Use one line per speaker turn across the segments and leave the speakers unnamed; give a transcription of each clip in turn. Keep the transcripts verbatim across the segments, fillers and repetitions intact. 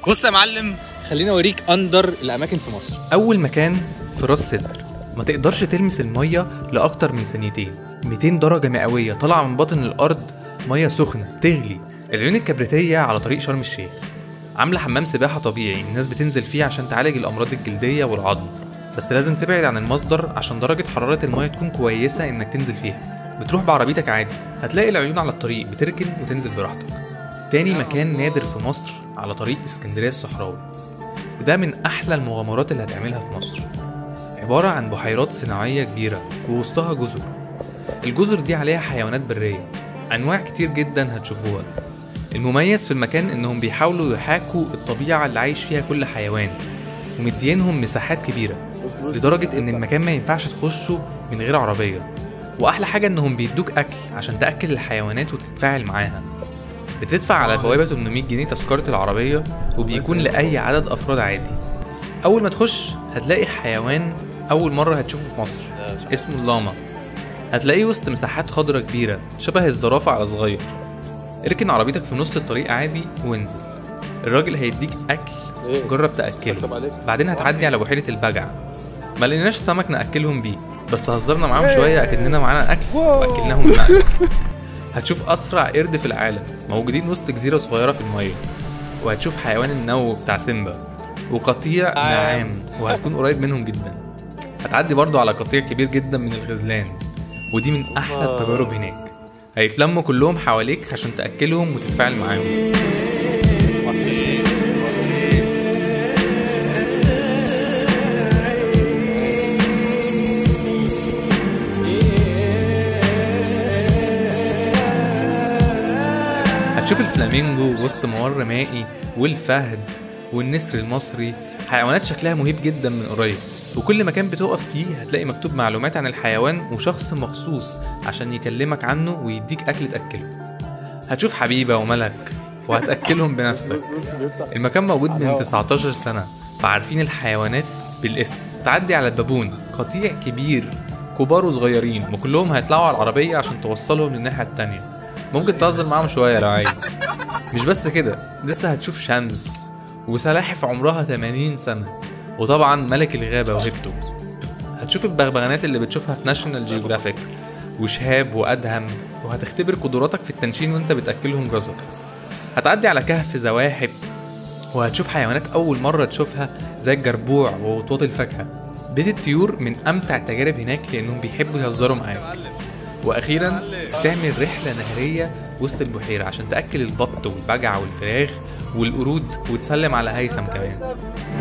بص يا معلم، خليني اوريك اندر الاماكن في مصر.
اول مكان في راس سدر، ما تقدرش تلمس الميه لاكتر من ثانيتين. مئتين درجه مئويه طالعه من باطن الارض، ميه سخنه تغلي. العيون الكبريتيه على طريق شرم الشيخ، عامله حمام سباحه طبيعي الناس بتنزل فيه عشان تعالج الامراض الجلديه والعظم، بس لازم تبعد عن المصدر عشان درجه حراره الميه تكون كويسه انك تنزل فيها. بتروح بعربيتك عادي، هتلاقي العيون على الطريق، بتركن وتنزل براحتك. تاني مكان نادر في مصر على طريق اسكندريه الصحراوي، وده من احلى المغامرات اللي هتعملها في مصر. عباره عن بحيرات صناعيه كبيره ووسطها جزر. الجزر دي عليها حيوانات بريه، انواع كتير جدا هتشوفوها. المميز في المكان انهم بيحاولوا يحاكوا الطبيعه اللي عايش فيها كل حيوان، ومدينهم مساحات كبيره لدرجه ان المكان ما ينفعش تخشه من غير عربيه. واحلى حاجه انهم بيدوك اكل عشان تاكل الحيوانات وتتفاعل معاها. بتدفع على البوابه ثمانمية جنيه تذكره العربيه، وبيكون لاي عدد افراد عادي. اول ما تخش هتلاقي حيوان اول مره هتشوفه في مصر، اسمه اللاما. هتلاقيه وسط مساحات خضراء كبيره شبه الزرافه على صغير. اركن عربيتك في نص الطريق عادي وانزل، الراجل هيديك اكل، جرب تاكله. بعدين هتعدي على بحيره البجع، ما لقيناش سمك ناكلهم بيه، بس هزرنا معاهم شويه اكننا معانا اكل واكلناهم المقلب. هتشوف اسرع قرد في العالم، موجودين وسط جزيره صغيره في الميه. وهتشوف حيوان النو بتاع سيمبا وقطيع نعام، وهتكون قريب منهم جدا. هتعدي برضو على قطيع كبير جدا من الغزلان، ودي من احلى التجارب هناك. هيتلموا كلهم حواليك عشان تاكلهم وتتفاعل معاهم. هتشوف الفلامينجو وسط ممر مائي، والفهد والنسر المصري، حيوانات شكلها مهيب جدا من قريب. وكل مكان بتقف فيه هتلاقي مكتوب معلومات عن الحيوان وشخص مخصوص عشان يكلمك عنه ويديك أكل تأكله. هتشوف حبيبة وملك وهتأكلهم بنفسك. المكان موجود من تسعتاشر سنة، فعارفين الحيوانات بالاسم. تعدي على البابون، قطيع كبير، كبار وصغيرين، وكلهم هيطلعوا على العربية عشان توصلهم للناحية التانية. ممكن تهزر معاهم شوية لو عايز. مش بس كده، لسه هتشوف شمس وسلاحف عمرها ثمانين سنة، وطبعا ملك الغابة وهبته. هتشوف البغبغانات اللي بتشوفها في ناشونال جيوغرافيك، وشهاب وأدهم، وهتختبر قدراتك في التنشين وانت بتأكلهم جزر. هتعدي على كهف زواحف، وهتشوف حيوانات أول مرة تشوفها زي الجربوع ووطواط الفاكهة. بيت الطيور من أمتع التجارب هناك لأنهم بيحبوا يهزروا معاك. وأخيرا تعمل رحلة نهرية وسط البحيرة عشان تأكل البط والبجع والفراخ والقرود، وتسلم على هيثم كمان.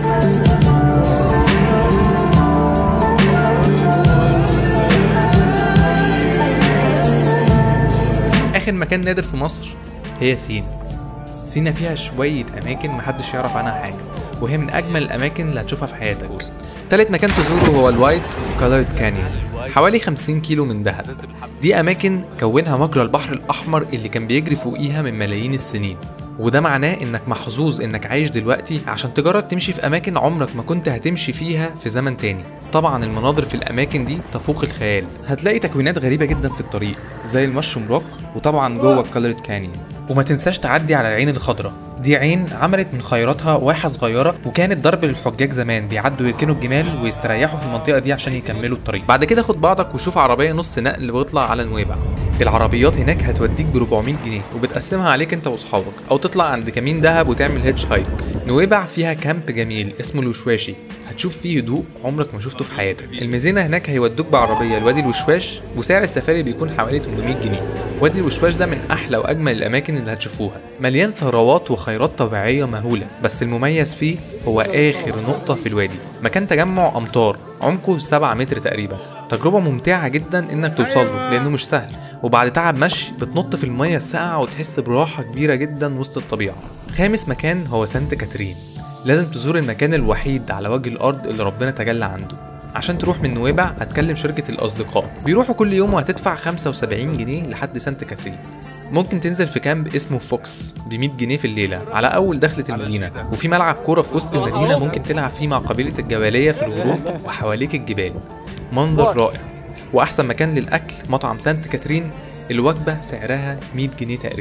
آخر مكان نادر في مصر هي سينا. سينا فيها شوية أماكن محدش يعرف عنها حاجة، وهي من أجمل الأماكن اللي هتشوفها في حياتك. تالت مكان تزوره هو الوايت كولرد كانيون، حوالي خمسين كيلو من دهب. دي أماكن كونها مجرى البحر الأحمر اللي كان بيجري فوقيها من ملايين السنين، وده معناه انك محظوظ انك عايش دلوقتي عشان تجرب تمشي في اماكن عمرك ما كنت هتمشي فيها في زمن تاني. طبعا المناظر في الاماكن دي تفوق الخيال. هتلاقي تكوينات غريبة جدا في الطريق زي المشروم روك، وطبعا جوه الكولرد كانيون. وما تنساش تعدي على العين الخضراء، دي عين عملت من خيراتها واحة صغيرة، وكانت ضرب للحجاج زمان بيعدوا يركنوا الجمال ويستريحوا في المنطقة دي عشان يكملوا الطريق. بعد كده خد بعضك وشوف عربية نص نقل واطلع على نويبع. العربيات هناك هتوديك ب أربعمية جنيه، وبتقسمها عليك انت واصحابك، او تطلع عند كمين دهب وتعمل هيتش هايك. نويبع فيها كامب جميل اسمه الوشواشي، هتشوف فيه هدوء عمرك ما شفته في حياتك. المزينة هناك هيودوك بعربية لوادي الوشواش، وسعر السفاري بيكون حوالي تمنمية جنيه. وادي الوشواش ده من احلى واجمل الاماكن اللي هتشوفوها، مليان ثروات وخيرات طبيعية مهولة، بس المميز فيه هو اخر نقطة في الوادي، مكان تجمع امطار عمقه سبعة متر تقريبا. تجربة ممتعة جدا انك توصل له لانه مش سهل، وبعد تعب مشي بتنط في المية الساقعة وتحس براحة كبيرة جدا وسط الطبيعة. خامس مكان هو سانت كاترين. لازم تزور المكان الوحيد على وجه الارض اللي ربنا تجلى عنده. عشان تروح من نويبع هتكلم شركة الأصدقاء، بيروحوا كل يوم وهتدفع خمسة وسبعين جنيه لحد سانت كاترين. ممكن تنزل في كامب اسمه فوكس ب مية جنيه في الليلة على أول دخلة المدينة، وفي ملعب كورة في وسط المدينة ممكن تلعب فيه مع قبيلة الجبلية في الغروب وحواليك الجبال. منظر رائع. وأحسن مكان للأكل مطعم سانت كاترين، الوجبة سعرها مية جنيه تقريبا،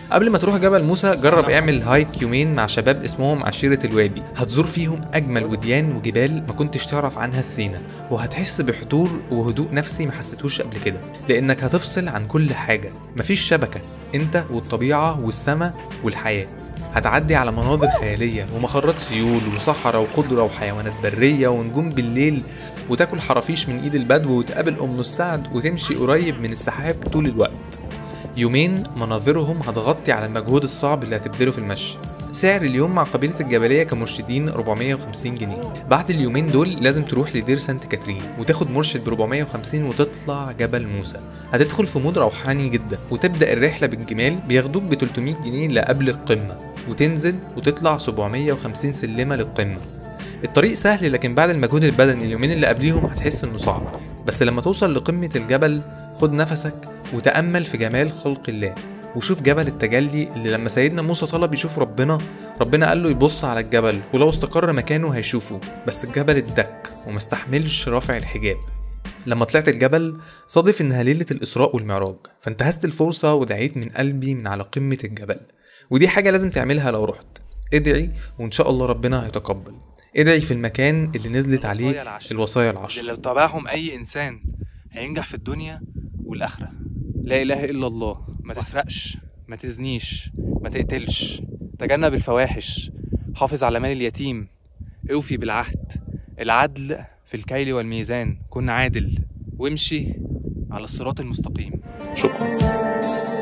قبل ما تروح جبل موسى جرب اعمل هايك يومين مع شباب اسمهم عشيرة الوادي، هتزور فيهم اجمل وديان وجبال ما كنتش تعرف عنها في سينا، وهتحس بحضور وهدوء نفسي ما حسيتوش قبل كده، لانك هتفصل عن كل حاجة، مفيش شبكة، انت والطبيعة والسماء والحياة. هتعدي على مناظر خيالية ومخرات سيول وصحراء وخضرة وحيوانات برية ونجوم بالليل، وتاكل حرافيش من ايد البدو وتقابل ام السعد وتمشي قريب من السحاب طول الوقت. يومين مناظرهم هتغطي على المجهود الصعب اللي هتبذله في المشي. سعر اليوم مع قبيلة الجبلية كمرشدين أربعمية وخمسين جنيه. بعد اليومين دول لازم تروح لدير سانت كاترين وتاخد مرشد ب أربعمية وخمسين وتطلع جبل موسى. هتدخل في مود روحاني جدا، وتبدأ الرحلة بالجمال بياخدوك ب تلتمية جنيه لقبل القمة، وتنزل وتطلع سبعمية وخمسين سلمة للقمة. الطريق سهل، لكن بعد المجهود البدني اليومين اللي قبليهم هتحس انه صعب، بس لما توصل لقمة الجبل خد نفسك وتأمل في جمال خلق الله، وشوف جبل التجلي اللي لما سيدنا موسى طلب يشوف ربنا، ربنا قال له يبص على الجبل ولو استقر مكانه هيشوفه، بس الجبل اتدك ومستحملش رافع الحجاب. لما طلعت الجبل صادف انها ليلة الإسراء والمعراج، فانتهزت الفرصة ودعيت من قلبي من على قمة الجبل، ودي حاجة لازم تعملها لو رحت. ادعي وان شاء الله ربنا هيتقبل. ادعي في المكان اللي نزلت عليه الوصايا العشر
اللي لو تبعهم اي انسان هينجح في الدنيا والاخره. لا اله الا الله، ما تسرقش، ما تزنيش، ما تقتلش، تجنب الفواحش، حافظ على مال اليتيم، اوفي بالعهد، العدل في الكيل والميزان، كن عادل، وامشي على الصراط المستقيم.
شكرا.